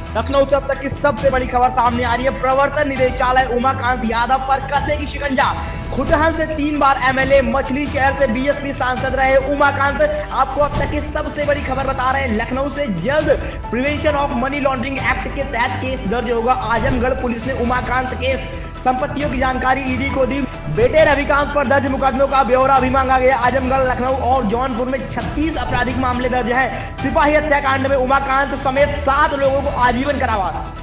लखनऊ से अब तक की सबसे बड़ी खबर सामने आ रही है। प्रवर्तन निदेशालय उमाकांत यादव पर कसेगी शिकंजा। खुटहन से 3 बार एमएलए, मछली शहर से बीएसपी सांसद रहे उमाकांत। आपको अब तक की सबसे बड़ी खबर बता रहे हैं। लखनऊ से जल्द prevention of money laundering act के तहत केस दर्ज होगा। आजमगढ़ पुलिस ने उमाकांत केस संपत्तियों की जानकारी ईडी को दी। बेटे रविकांत पर दर्ज मुकदमों का ब्यौरा भी मांगा गया। आजमगढ़, लखनऊ और जौनपुर में 36 आपराधिक मामले दर्ज हैं। सिपाही हत्याकांड में उमाकांत समेत 7 लोगों को आजीवन कारावास।